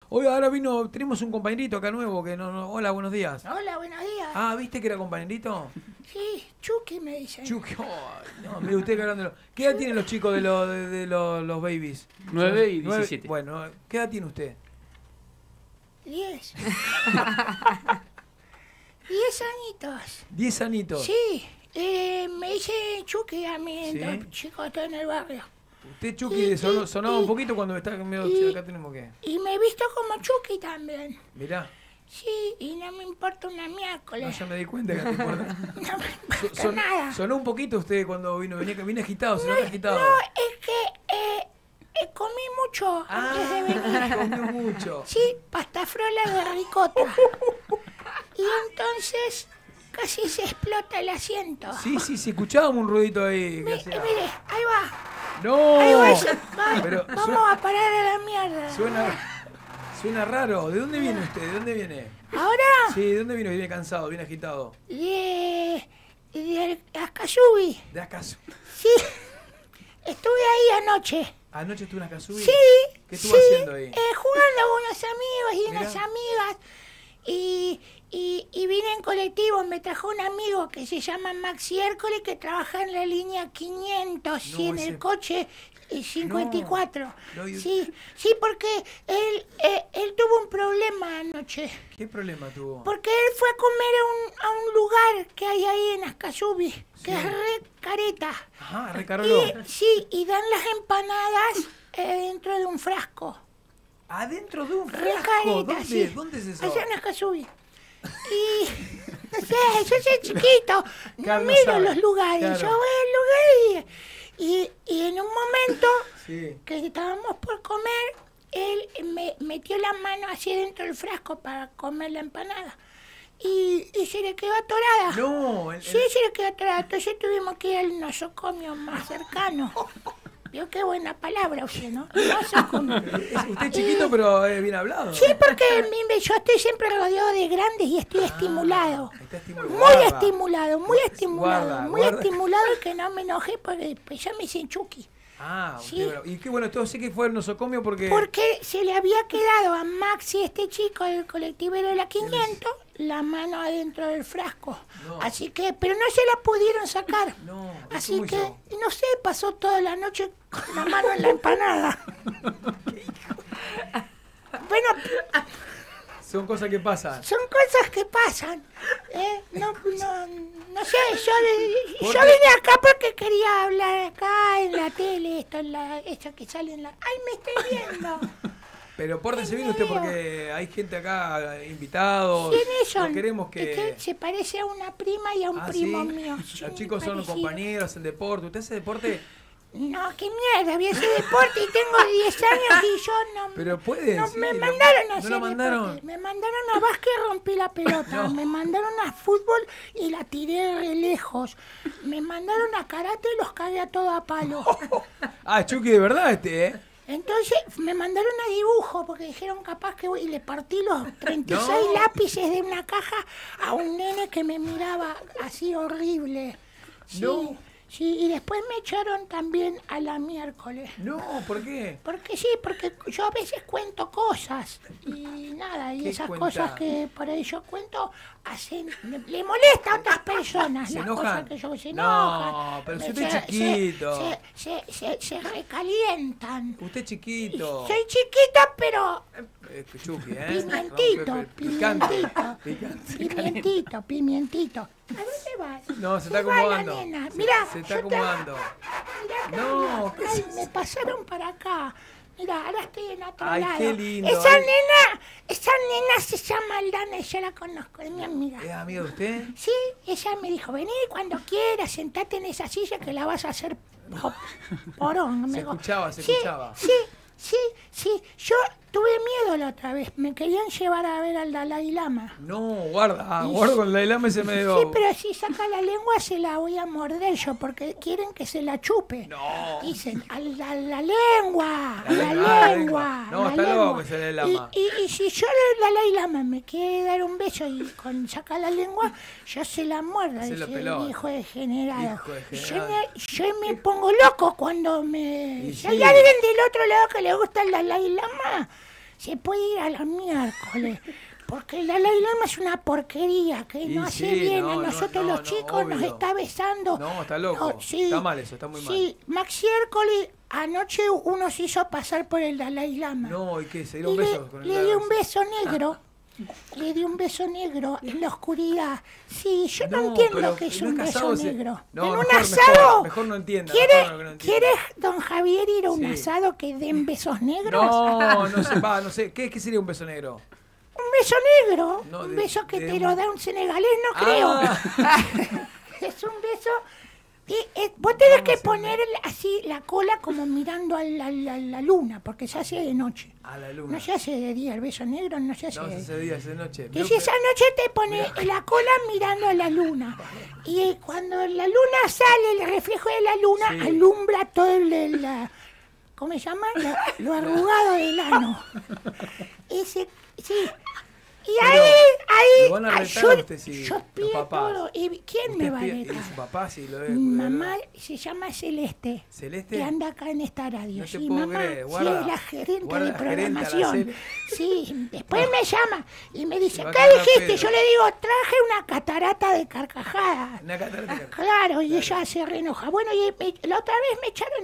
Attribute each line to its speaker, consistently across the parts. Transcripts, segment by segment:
Speaker 1: Hoy ahora tenemos un compañerito acá nuevo que hola, buenos días.
Speaker 2: Hola, buenos días.
Speaker 1: Ah, ¿viste que era compañerito?
Speaker 2: Sí, Chucky me dicen.
Speaker 1: Chucky, no, mire usted que hablando. ¿Qué edad tienen los chicos de los babies?
Speaker 3: 9 y 17.
Speaker 1: Bueno, ¿qué edad tiene usted?
Speaker 2: 10. 10 añitos.
Speaker 1: 10 añitos.
Speaker 2: Sí, me dice Chucky a mí,
Speaker 1: ¿Sí?
Speaker 2: los chicos están en el barrio.
Speaker 1: Usted, Chucky, sonaba un poquito cuando está medio. Acá tenemos que.
Speaker 2: Y me he visto como Chucky también.
Speaker 1: Mirá.
Speaker 2: Sí, y no me importa una
Speaker 1: No,
Speaker 2: miércoles.
Speaker 1: ya me di cuenta que no te importa.
Speaker 2: No me importa nada.
Speaker 1: Sonó un poquito usted cuando vine agitado, se nota agitado.
Speaker 2: No, es que comí mucho antes de venir.
Speaker 1: Comió mucho.
Speaker 2: Sí, pasta frola de ricota. Y entonces casi se explota el asiento.
Speaker 1: Sí, escuchábamos un ruidito ahí. Que
Speaker 2: Mire,
Speaker 1: hacía.
Speaker 2: ahí va.
Speaker 1: ¡No!
Speaker 2: Ahí va ese. Va,
Speaker 1: Pero
Speaker 2: vamos a parar a la mierda.
Speaker 1: Suena raro. ¿De dónde viene usted? ¿De dónde viene?
Speaker 2: ¿Ahora?
Speaker 1: Sí, ¿de dónde viene? Viene cansado, viene agitado.
Speaker 2: De Ascasubi.
Speaker 1: ¿De Acaso?
Speaker 2: Sí. Estuve ahí anoche.
Speaker 1: ¿Anoche estuvo en Acasubi?
Speaker 2: Sí.
Speaker 1: ¿Qué estuvo haciendo ahí?
Speaker 2: Jugando con unos amigos y
Speaker 1: Mirá.
Speaker 2: unas amigas. Y vine en colectivo, me trajo un amigo que se llama Maxi Hércules que trabaja en la línea 500 y en el coche 54.
Speaker 1: No,
Speaker 2: Sí, porque él tuvo un problema anoche.
Speaker 1: ¿Qué problema tuvo?
Speaker 2: Porque él fue a comer a un lugar que hay ahí en Ascasubi, que es re careta.
Speaker 1: Ajá, recargó.
Speaker 2: Sí, y dan las empanadas dentro de un frasco.
Speaker 1: ¿Adentro de un
Speaker 2: Re
Speaker 1: frasco?
Speaker 2: careta,
Speaker 1: ¿Dónde?
Speaker 2: sí.
Speaker 1: ¿Dónde es eso?
Speaker 2: Allá en Ascasubi. Y no sé, yo soy chiquito, no
Speaker 1: Carlos
Speaker 2: miro
Speaker 1: sabe,
Speaker 2: los lugares,
Speaker 1: claro.
Speaker 2: yo voy al lugar y en un momento
Speaker 1: Sí.
Speaker 2: que estábamos por comer, él me metió la mano así dentro del frasco para comer la empanada y se le quedó atorada.
Speaker 1: No,
Speaker 2: Sí, se le quedó atorada, entonces tuvimos que ir al nosocomio más cercano. Vio qué buena palabra usted, ¿no? Nosocomio.
Speaker 1: usted es chiquito, pero es bien hablado.
Speaker 2: Sí, porque yo estoy siempre rodeado de grandes y estoy estimulado.
Speaker 1: Está estimulado.
Speaker 2: Muy
Speaker 1: Guarda.
Speaker 2: estimulado, muy
Speaker 1: Guarda.
Speaker 2: estimulado y que no me enoje porque pues, ya me dicen Chucky.
Speaker 1: Ah,
Speaker 2: Sí.
Speaker 1: usted, y qué bueno, esto sí que fue el nosocomio porque...
Speaker 2: Porque se le había quedado a Maxi, este chico del colectivero de la 500, la mano adentro del frasco.
Speaker 1: No.
Speaker 2: Así que, pero no se la pudieron sacar.
Speaker 1: No,
Speaker 2: Así
Speaker 1: ¿cómo
Speaker 2: que,
Speaker 1: hizo?
Speaker 2: no sé, pasó toda la noche con la mano en la empanada. Bueno,
Speaker 1: Son cosas que pasan.
Speaker 2: son cosas que pasan. No sé, yo
Speaker 1: qué?
Speaker 2: vine acá porque quería hablar acá en la tele, esto que sale en la... ¡Ay, me estoy viendo!
Speaker 1: Pero pórtese bien usted porque hay gente acá, invitados.
Speaker 2: ¿Quiénes son?
Speaker 1: No queremos que...
Speaker 2: Es que se parece a una prima y a un primo
Speaker 1: ¿sí?
Speaker 2: mío.
Speaker 1: Los chicos son
Speaker 2: parecido.
Speaker 1: compañeros, el deporte. ¿Usted hace deporte?
Speaker 2: No, qué mierda, voy a hacer deporte y tengo 10 años y yo no...
Speaker 1: Pero puede,
Speaker 2: No,
Speaker 1: sí,
Speaker 2: me
Speaker 1: lo-
Speaker 2: mandaron a
Speaker 1: ¿no
Speaker 2: hacer
Speaker 1: lo mandaron?
Speaker 2: deporte. Me mandaron a básquet, rompí la pelota.
Speaker 1: No.
Speaker 2: Me mandaron a fútbol y la tiré re lejos. Me mandaron a karate y los cagué a todo a palo.
Speaker 1: Ah, Chucky, de verdad ¿eh?
Speaker 2: Entonces me mandaron a dibujo porque dijeron capaz que voy y le partí los 36
Speaker 1: No.
Speaker 2: lápices de una caja a un nene que me miraba así horrible. Sí,
Speaker 1: No.
Speaker 2: sí, y después me echaron también a la miércoles.
Speaker 1: No, ¿por qué?
Speaker 2: Porque sí, porque yo a veces cuento cosas y nada, y
Speaker 1: ¿Qué
Speaker 2: esas
Speaker 1: cuenta?
Speaker 2: cosas que por ahí yo cuento le molesta a otras personas.
Speaker 1: ¿Se
Speaker 2: las
Speaker 1: enojan?
Speaker 2: cosas que yo se
Speaker 1: No,
Speaker 2: enojan.
Speaker 1: pero si usted es chiquito.
Speaker 2: Se recalientan.
Speaker 1: Usted es chiquito.
Speaker 2: Soy chiquita, pero
Speaker 1: Chucky,
Speaker 2: pimientito,
Speaker 1: Picante.
Speaker 2: pimientito. ¿A dónde vas?
Speaker 1: No, se está
Speaker 2: va la
Speaker 1: acomodando.
Speaker 2: nena? Mirá,
Speaker 1: Se está
Speaker 2: yo te-
Speaker 1: acomodando.
Speaker 2: Mirá,
Speaker 1: No, ¿qué
Speaker 2: ay,
Speaker 1: es
Speaker 2: me
Speaker 1: eso?
Speaker 2: pasaron para acá. Mira, ahora estoy en otro
Speaker 1: Ay,
Speaker 2: lado.
Speaker 1: qué lindo.
Speaker 2: Esa
Speaker 1: Ay.
Speaker 2: nena se llama Aldana y yo la conozco, es mi amiga.
Speaker 1: ¿Es amigo de usted?
Speaker 2: Sí, ella me dijo, vení cuando quieras, sentate en esa silla que la vas a hacer porón.
Speaker 1: Se
Speaker 2: Me dijo,
Speaker 1: escuchaba, se
Speaker 2: sí,
Speaker 1: escuchaba.
Speaker 2: Sí, yo tuve miedo la otra vez, me querían llevar a ver al Dalai Lama.
Speaker 1: No, guarda, guarda con la lama ese medio...
Speaker 2: Sí, pero si saca la lengua se la voy a morder yo porque quieren que se la chupe.
Speaker 1: No.
Speaker 2: Dicen, a la lengua, a la
Speaker 1: la
Speaker 2: lengua.
Speaker 1: No,
Speaker 2: la
Speaker 1: está
Speaker 2: lengua.
Speaker 1: loco ese Dalai Lama.
Speaker 2: Y si yo el Dalai Lama me quiere dar un beso y con saca la lengua, yo se la muerdo.
Speaker 1: Se lo
Speaker 2: Dice
Speaker 1: pelota.
Speaker 2: el hijo de generado.
Speaker 1: Hijo de generado.
Speaker 2: Yo me pongo loco cuando me...
Speaker 1: Y
Speaker 2: Si
Speaker 1: sí.
Speaker 2: hay alguien del otro lado que le gusta el Dalai Lama, se puede ir a la miércoles. Porque el Dalai Lama es una porquería que no hace bien a nosotros los chicos, nos está besando.
Speaker 1: No, está loco.
Speaker 2: Sí,
Speaker 1: está mal eso, está muy mal.
Speaker 2: Sí, Maxiércoles, anoche uno se hizo pasar por el Dalai Lama.
Speaker 1: No, ¿y qué? ¿Se dio un beso con el
Speaker 2: Le di un beso negro. Le di un beso negro en la oscuridad. Sí, yo no entiendo qué es un beso negro.
Speaker 1: No,
Speaker 2: en un
Speaker 1: mejor,
Speaker 2: asado.
Speaker 1: Mejor no entienda.
Speaker 2: ¿Quiere don Javier ir a un asado que den besos negros?
Speaker 1: No, no sé, no sé. ¿Qué sería un beso negro?
Speaker 2: Un beso negro.
Speaker 1: No,
Speaker 2: un beso que te lo da un senegalés, no creo. Es un beso. Vos tenés que poner así la cola como mirando a la luna, porque se hace de noche.
Speaker 1: A la luna.
Speaker 2: No se hace de día, el beso negro no se hace de día.
Speaker 1: No, se hace de día, se hace de noche.
Speaker 2: Y si esa noche te pones la cola mirando a la luna. Y cuando la luna sale, el reflejo de la luna alumbra todo ¿cómo se llama? Lo arrugado del ano. Sí. Y ahí yo pido todo. ¿Y quién me va a retar?
Speaker 1: ¿Y su papá? Sí, lo
Speaker 2: Mi mamá se llama Celeste.
Speaker 1: ¿Celeste?
Speaker 2: Que anda acá en esta radio.
Speaker 1: No te
Speaker 2: sí,
Speaker 1: puedo
Speaker 2: mamá,
Speaker 1: creer.
Speaker 2: sí, es la gerente de programación. Sí, después
Speaker 1: Bueno.
Speaker 2: me llama y me dice,
Speaker 1: va a
Speaker 2: ¿qué
Speaker 1: cagar
Speaker 2: dijiste?
Speaker 1: pedo.
Speaker 2: Yo le digo, traje una catarata de carcajadas.
Speaker 1: Una catarata de carcajadas.
Speaker 2: Claro, y ella se reenoja. Bueno, y la otra vez me echaron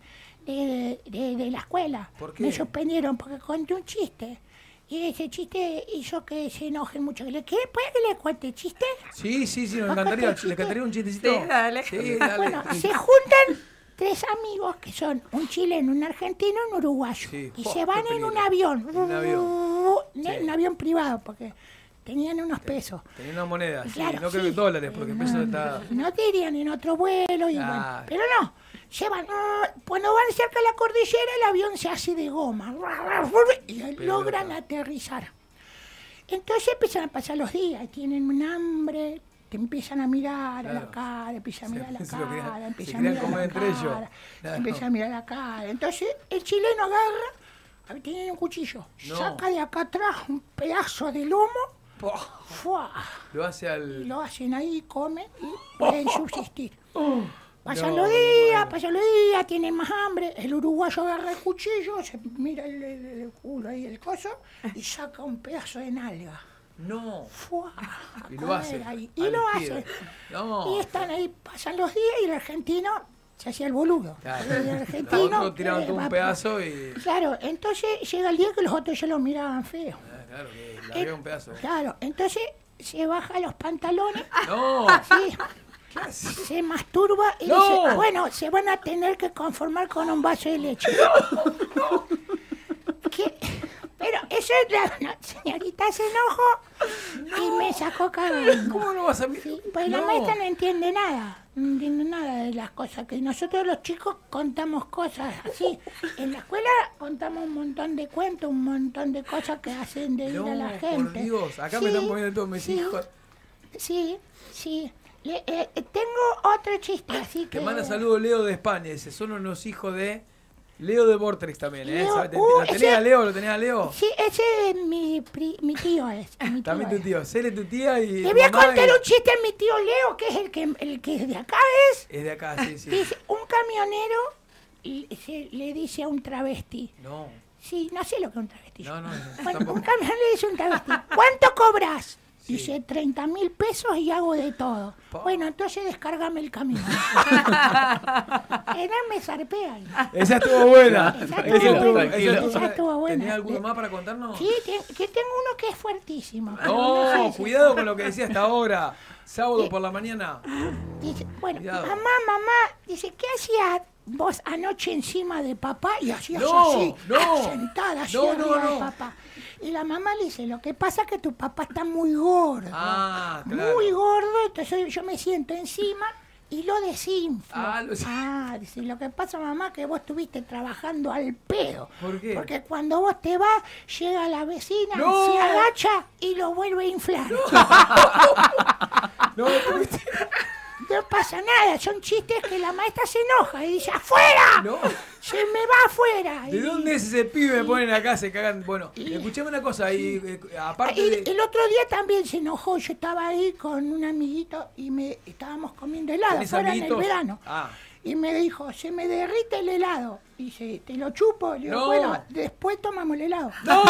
Speaker 2: de la escuela.
Speaker 1: ¿Por qué?
Speaker 2: Me suspendieron porque conté un chiste. Y ese chiste hizo que se enojen mucho. ¿Puede que le cuente chiste?
Speaker 1: Sí, nos encantaría. ¿Le cantaría un chistecito?
Speaker 3: Sí, dale.
Speaker 1: Sí, dale.
Speaker 2: Bueno, se juntan 3 amigos que son un chileno, un argentino y un uruguayo.
Speaker 1: Sí.
Speaker 2: Y
Speaker 1: Oh,
Speaker 2: se van
Speaker 1: qué
Speaker 2: en un
Speaker 1: peligro.
Speaker 2: avión.
Speaker 1: Un avión. Sí.
Speaker 2: Un avión privado, porque tenían unos pesos.
Speaker 1: Tenía una moneda, sí.
Speaker 2: Claro,
Speaker 1: No creo que
Speaker 2: sí.
Speaker 1: dólares, porque el peso está...
Speaker 2: No te irían en otro vuelo y bueno,
Speaker 1: Ah.
Speaker 2: pero no. Llevan, cuando van cerca de la cordillera, el avión se hace de goma y logran aterrizar. Entonces empiezan a pasar los días, tienen un hambre, te empiezan a mirar a la cara, empiezan a mirar la cara, empiezan a mirar la cara, empiezan a mirar la cara. Entonces el chileno agarra, tiene un cuchillo, saca de acá atrás un pedazo de lomo, ¡fua!
Speaker 1: Lo hace al...
Speaker 2: Lo hacen ahí, comen y pueden subsistir. Pasan los días, tienen más hambre. El uruguayo agarra el cuchillo, se mira el culo ahí, el coso, y saca un pedazo de nalga.
Speaker 1: No.
Speaker 2: ¡Fua!
Speaker 1: Y lo hace.
Speaker 2: Y lo hace.
Speaker 1: No.
Speaker 2: Y están ahí, pasan los días y el argentino se hacía el boludo.
Speaker 1: Claro.
Speaker 2: El argentino.
Speaker 1: Otro tiraban todo un pedazo y...
Speaker 2: Claro, entonces llega el día que los otros ya lo miraban feo.
Speaker 1: Claro, que largué un pedazo.
Speaker 2: Claro, entonces se baja los pantalones.
Speaker 1: No.
Speaker 2: Sí. Se masturba y dice, bueno, se van a tener que conformar con un vaso de leche. ¿Qué? Pero eso es la señorita se enojó y me sacó cagando.
Speaker 1: ¿Cómo no vas a mirar?
Speaker 2: Sí, pues la maestra no entiende nada de las cosas, que nosotros los chicos contamos cosas así. En la escuela contamos un montón de cuentos, un montón de cosas que hacen de ir a la gente.
Speaker 1: Por Dios, acá me están poniendo todos mis hijos.
Speaker 2: Sí. Tengo otro chiste, así que...
Speaker 1: Te manda saludos Leo de España, dice, son unos hijos de... Leo de Vortex también, ¿eh?
Speaker 2: Leo,
Speaker 1: ¿Lo tenés a Leo? ¿Lo tenés a Leo?
Speaker 2: Sí, ese es mi tío.
Speaker 1: También tu tío. Cele tu tía y...
Speaker 2: Le voy a contar un chiste a mi tío Leo, que es el que de acá es.
Speaker 1: Es de acá, sí.
Speaker 2: Dice, un camionero le dice a un travesti.
Speaker 1: No.
Speaker 2: Sí, no sé lo que es un travesti.
Speaker 1: No,
Speaker 2: bueno,
Speaker 1: tampoco.
Speaker 2: un camionero le dice a un travesti, ¿cuánto cobras?
Speaker 1: Sí.
Speaker 2: Dice, 30.000 pesos y hago de todo. Bueno, entonces descárgame el camión. Me zarpé ahí.
Speaker 1: Esa estuvo buena.
Speaker 2: Esa estuvo buena.
Speaker 1: ¿Tenés alguno más para contarnos?
Speaker 2: Sí, que tengo uno que es fuertísimo.
Speaker 1: No, cuidado con lo que decía hasta ahora. Sábado por la mañana.
Speaker 2: Dice, bueno,
Speaker 1: Cuidado.
Speaker 2: mamá, dice, ¿qué hacías vos anoche encima de papá? Y hacías
Speaker 1: No,
Speaker 2: así,
Speaker 1: no.
Speaker 2: sentada así
Speaker 1: No,
Speaker 2: arriba
Speaker 1: no.
Speaker 2: de papá. Y la mamá le dice, lo que pasa es que tu papá está muy gordo.
Speaker 1: Ah, claro.
Speaker 2: Muy gordo, entonces yo me siento encima y lo desinflo. Dice, lo que pasa, mamá, que vos estuviste trabajando al pedo.
Speaker 1: ¿Por qué?
Speaker 2: Porque cuando vos te vas, llega la vecina,
Speaker 1: No.
Speaker 2: se agacha y lo vuelve a inflar.
Speaker 1: No,
Speaker 2: No pasa nada, son chistes que la maestra se enoja y dice, ¡afuera!
Speaker 1: No.
Speaker 2: Se me va afuera.
Speaker 1: ¿De dónde es ese pibe? Me ponen acá, se cagan. Bueno, escuchame una cosa, aparte de...
Speaker 2: El otro día también se enojó, yo estaba ahí con un amiguito y estábamos comiendo helado
Speaker 1: ¿Tenés
Speaker 2: fuera en el
Speaker 1: amiguitos?
Speaker 2: verano.
Speaker 1: Ah.
Speaker 2: Y me dijo, se me derrite el helado. Dice, ¿te lo chupo? Le digo,
Speaker 1: No.
Speaker 2: bueno, después tomamos el helado.
Speaker 1: ¡No!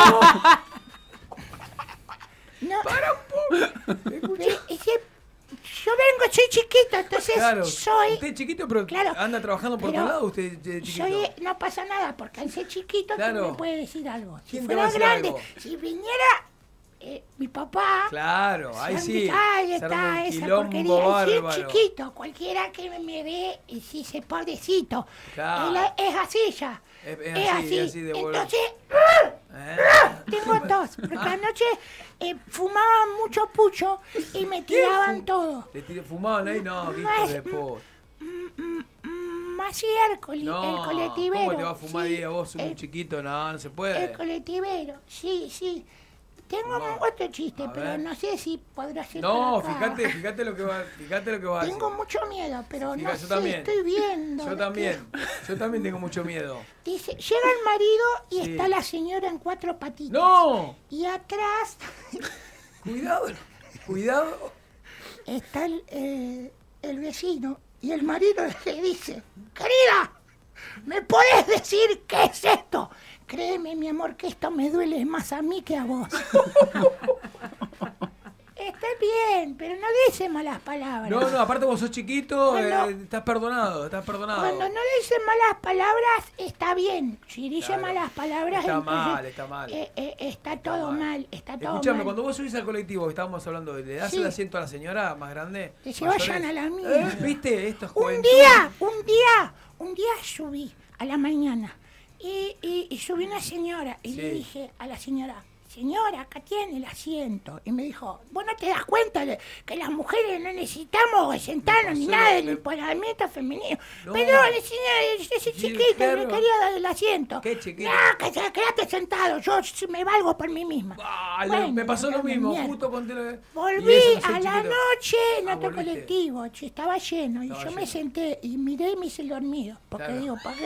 Speaker 2: No.
Speaker 1: ¡Para un poco!
Speaker 2: Yo vengo, soy chiquito, entonces
Speaker 1: Claro,
Speaker 2: soy...
Speaker 1: usted es chiquito, pero
Speaker 2: Claro,
Speaker 1: anda trabajando por
Speaker 2: pero
Speaker 1: todos lados, usted es chiquito.
Speaker 2: no pasa nada, porque al ser chiquito
Speaker 1: Claro.
Speaker 2: tú me puedes decir algo. Si
Speaker 1: ¿Quién te va a
Speaker 2: fuera
Speaker 1: decir
Speaker 2: grande,
Speaker 1: algo?
Speaker 2: si viniera mi papá...
Speaker 1: Claro, ahí sí.
Speaker 2: Ahí
Speaker 1: se arma un
Speaker 2: está, esa
Speaker 1: quilombo
Speaker 2: porquería. Y si es
Speaker 1: bárbaro.
Speaker 2: chiquito, cualquiera que me ve y si se pobrecito.
Speaker 1: Claro.
Speaker 2: Él es así ya.
Speaker 1: Es así de bueno.
Speaker 2: Entonces,
Speaker 1: ¿Eh?
Speaker 2: tengo tos, porque anoche fumaban mucho pucho y me tiraban todo.
Speaker 1: ¿Fumaban ahí? No, qué hijo de puta.
Speaker 2: Más el
Speaker 1: No,
Speaker 2: colectivero.
Speaker 1: ¿cómo te va a fumar
Speaker 2: sí,
Speaker 1: ahí a vos, un chiquito? No, no se puede.
Speaker 2: El colectivero, sí. Tengo
Speaker 1: No.
Speaker 2: otro chiste,
Speaker 1: A
Speaker 2: pero
Speaker 1: ver.
Speaker 2: no sé si podrá ser.
Speaker 1: No,
Speaker 2: por acá.
Speaker 1: fíjate lo que va a hacer.
Speaker 2: Tengo mucho miedo, pero
Speaker 1: Fíjate,
Speaker 2: no
Speaker 1: yo
Speaker 2: sé,
Speaker 1: también.
Speaker 2: estoy viendo.
Speaker 1: Yo también tengo mucho miedo.
Speaker 2: Dice, llega el marido y
Speaker 1: Sí.
Speaker 2: está la señora en 4 patitas.
Speaker 1: ¡No!
Speaker 2: Y atrás
Speaker 1: Cuidado.
Speaker 2: está el vecino y el marido le dice, querida, ¿me podés decir qué es esto? Créeme, mi amor, que esto me duele más a mí que a vos. Está bien, pero no dice malas palabras.
Speaker 1: No, aparte vos sos chiquito,
Speaker 2: Cuando-
Speaker 1: estás perdonado.
Speaker 2: Cuando no dice malas palabras, está bien. Si dice
Speaker 1: Claro.
Speaker 2: malas palabras,
Speaker 1: Está
Speaker 2: entonces,
Speaker 1: mal.
Speaker 2: está todo mal, está todo
Speaker 1: Escuchame,
Speaker 2: mal.
Speaker 1: cuando vos subís al colectivo, que estábamos hablando, ¿le das
Speaker 2: Sí.
Speaker 1: el asiento a la señora más grande?
Speaker 2: Que se
Speaker 1: mayores?
Speaker 2: vayan a la mía.
Speaker 1: ¿Viste? Esto es
Speaker 2: Un
Speaker 1: juventud.
Speaker 2: día subí a la mañana y subí una señora y le
Speaker 1: Sí.
Speaker 2: dije a la señora, acá tiene el asiento. Y me dijo, ¿vos no te das cuenta de que las mujeres no necesitamos sentarnos ni
Speaker 1: pasó
Speaker 2: nada del
Speaker 1: lo-
Speaker 2: empoderamiento femenino?
Speaker 1: No.
Speaker 2: Perdón, señora, yo soy
Speaker 1: Sí,
Speaker 2: chiquita,
Speaker 1: claro.
Speaker 2: me quería dar el asiento.
Speaker 1: ¿Qué chiquita?
Speaker 2: No, quédate sentado, yo me valgo por mí misma.
Speaker 1: Ah,
Speaker 2: Bueno,
Speaker 1: me pasó lo
Speaker 2: no,
Speaker 1: mismo,
Speaker 2: mierda.
Speaker 1: justo conté lo que...
Speaker 2: Volví
Speaker 1: Y eso, soy
Speaker 2: a la
Speaker 1: chiquito.
Speaker 2: noche en
Speaker 1: Ah,
Speaker 2: otro
Speaker 1: volviste.
Speaker 2: colectivo, estaba lleno, y
Speaker 1: Estaba
Speaker 2: yo me
Speaker 1: lleno.
Speaker 2: senté y miré y me hice el dormido, porque
Speaker 1: Claro.
Speaker 2: digo, ¿para qué?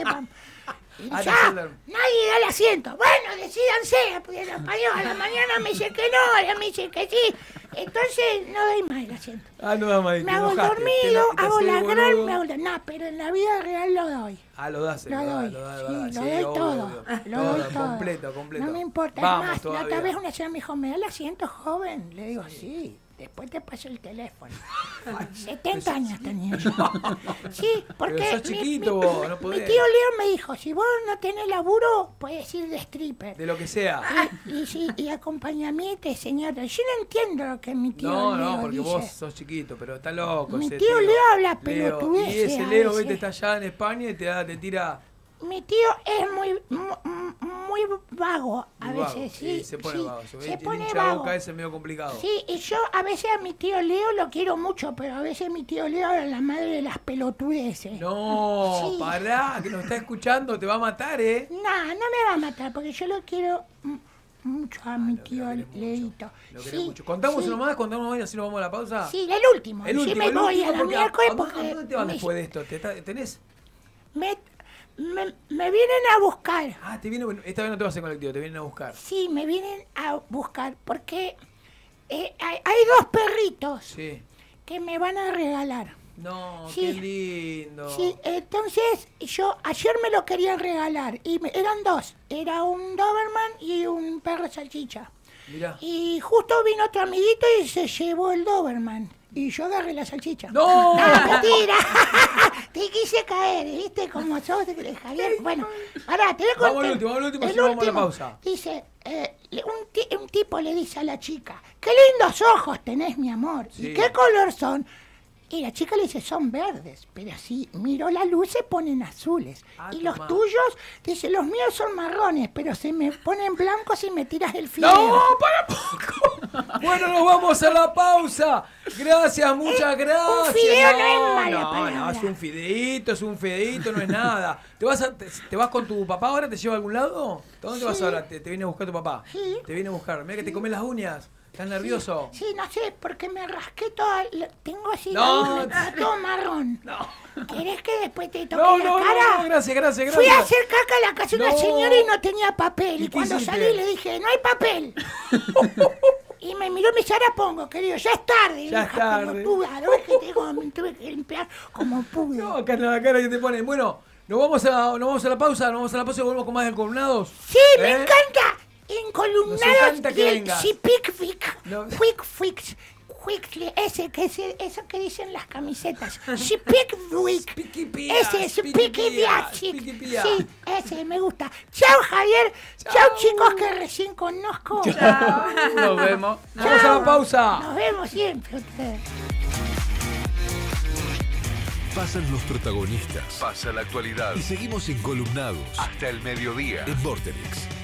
Speaker 2: Y
Speaker 1: Ah,
Speaker 2: ya,
Speaker 1: te hice el dormido.
Speaker 2: nadie da el asiento. Bueno, decídanse, porque los parió, a la mañana me dice que no, ahora me dice que sí. Entonces no doy más el asiento.
Speaker 1: Ah, no da más.
Speaker 2: Me hago el dormido, hago la gran, me hago la... No, pero en la vida real lo doy.
Speaker 1: Ah, lo das,
Speaker 2: Lo doy,
Speaker 1: lo das,
Speaker 2: sí,
Speaker 1: lo
Speaker 2: lo
Speaker 1: sí,
Speaker 2: doy
Speaker 1: obvio,
Speaker 2: todo,
Speaker 1: obvio.
Speaker 2: lo doy todo.
Speaker 1: Completo.
Speaker 2: No me importa,
Speaker 1: Vamos
Speaker 2: es más, la
Speaker 1: todavía.
Speaker 2: otra vez una señora me dijo, ¿me da el asiento, joven? Le digo, sí, después te paso el teléfono. 70 años tenía yo. Sí, porque
Speaker 1: Pero sos chiquito vos, no
Speaker 2: mi
Speaker 1: podés.
Speaker 2: tío Leo me dijo, si vos no tenés laburo, puedes ir de stripper.
Speaker 1: De lo que sea.
Speaker 2: Y acompañamiento, señora. Yo no entiendo lo que mi tío Leo
Speaker 1: Porque
Speaker 2: dice.
Speaker 1: vos sos chiquito, pero está loco
Speaker 2: Mi
Speaker 1: ese
Speaker 2: tío Leo habla
Speaker 1: Leo.
Speaker 2: pelotudeces
Speaker 1: Y ese
Speaker 2: a
Speaker 1: Leo,
Speaker 2: veces.
Speaker 1: viste, está allá en España y te tira...
Speaker 2: Mi tío es muy vago a
Speaker 1: muy vago.
Speaker 2: veces, sí.
Speaker 1: Se pone
Speaker 2: sí,
Speaker 1: vago.
Speaker 2: se pone
Speaker 1: hincha
Speaker 2: vago.
Speaker 1: boca ese es medio complicado.
Speaker 2: Sí, y yo a veces a mi tío Leo lo quiero mucho, pero a veces mi tío Leo es la madre de las pelotudeces.
Speaker 1: No,
Speaker 2: Sí.
Speaker 1: pará, que nos está escuchando, te va a matar, ¿eh?
Speaker 2: No me va a matar, porque yo lo quiero mucho a mi
Speaker 1: Lo
Speaker 2: tío
Speaker 1: querés mucho,
Speaker 2: Leito.
Speaker 1: Lo querés
Speaker 2: Sí,
Speaker 1: mucho. Contamos
Speaker 2: sí.
Speaker 1: uno más y así nos vamos a la pausa.
Speaker 2: Sí, el último.
Speaker 1: El
Speaker 2: Sí,
Speaker 1: último,
Speaker 2: me
Speaker 1: el
Speaker 2: voy
Speaker 1: último,
Speaker 2: a la
Speaker 1: porque
Speaker 2: miércoles
Speaker 1: ¿a
Speaker 2: porque
Speaker 1: dónde te van
Speaker 2: me-
Speaker 1: después de esto? ¿Tenés?
Speaker 2: me vienen a buscar.
Speaker 1: Ah, esta vez no te vas en colectivo, te vienen a buscar.
Speaker 2: Sí, me vienen a buscar porque hay 2 perritos
Speaker 1: Sí.
Speaker 2: que me van a regalar.
Speaker 1: No,
Speaker 2: Sí.
Speaker 1: qué lindo.
Speaker 2: Sí, entonces yo ayer me lo querían regalar y eran 2. Era un Doberman y un perro salchicha.
Speaker 1: Mirá.
Speaker 2: Y justo vino otro amiguito y se llevó el Doberman. Y yo agarré la salchicha.
Speaker 1: ¡No!
Speaker 2: ¡Ah, mentira! Te quise caer, ¿viste? Como sos, Javier. Bueno, pará, te voy a contar.
Speaker 1: Vamos al último, si no vamos a la pausa.
Speaker 2: Dice, un tipo le dice a la chica, qué lindos ojos tenés, mi amor.
Speaker 1: Sí.
Speaker 2: ¿Y qué color son? Y la chica le dice, son verdes, pero si miro la luz se ponen azules.
Speaker 1: Ah,
Speaker 2: y los
Speaker 1: tomá.
Speaker 2: tuyos, dice, los míos son marrones, pero se me ponen blancos y me tiras el fideo.
Speaker 1: ¡No! ¡Para poco! Bueno, nos vamos a la pausa. Gracias, muchas gracias.
Speaker 2: fideo no es mala
Speaker 1: no,
Speaker 2: palabra.
Speaker 1: es un fideíto, no es nada. ¿Te vas con tu papá ahora? ¿Te lleva a algún lado? ¿Dónde te vas
Speaker 2: Sí.
Speaker 1: ahora? ¿Te viene a buscar tu papá?
Speaker 2: Sí.
Speaker 1: Te viene a buscar. Mira que te comes las uñas. ¿Estás nervioso?
Speaker 2: Sí, no sé, porque me rasqué toda... Tengo así
Speaker 1: No.
Speaker 2: todo marrón.
Speaker 1: No.
Speaker 2: ¿Querés que después te toque
Speaker 1: No,
Speaker 2: la
Speaker 1: no,
Speaker 2: cara?
Speaker 1: no, gracias.
Speaker 2: Fui a hacer caca a la casa de una
Speaker 1: No.
Speaker 2: señora y no tenía papel.
Speaker 1: ¿Y
Speaker 2: Y
Speaker 1: qué
Speaker 2: cuando
Speaker 1: hiciste?
Speaker 2: salí le dije, no hay papel. Y me miró y me dice, ahora pongo, querido, ya es tarde.
Speaker 1: Ya es tarde.
Speaker 2: Pelotuda, ¿no ves que me tuve que limpiar como pude?
Speaker 1: No, acá la cara que te ponen. Bueno, nos vamos a la pausa y volvemos con más de Encolumnados.
Speaker 2: Sí, me encanta.
Speaker 1: Nos encanta que vengas.
Speaker 2: Sí, pic,
Speaker 1: No.
Speaker 2: quick fix. Quickly, eso que dicen las camisetas. Sí, pick week. Ese es Piquipía. Sí, ese me gusta. Chao, Javier. Chao, chicos, que recién conozco.
Speaker 3: Chao. Nos vemos.
Speaker 1: Vamos a la pausa.
Speaker 2: Nos vemos siempre ustedes.
Speaker 4: Pasan los protagonistas.
Speaker 5: Pasa la actualidad.
Speaker 4: Y seguimos encolumnados.
Speaker 5: Hasta el mediodía.
Speaker 4: En Vorterix.